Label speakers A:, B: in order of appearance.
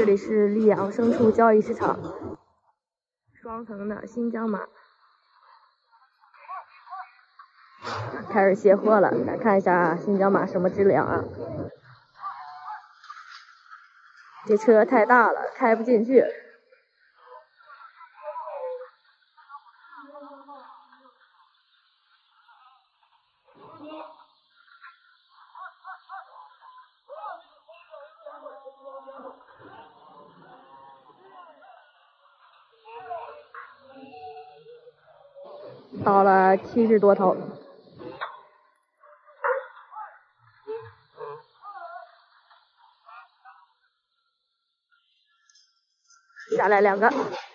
A: 这里是溧阳牲畜交易市场，双层的新疆马开始卸货了，来看一下新疆马什么质量啊？这车太大了，开不进去。到了70多头，下来2个。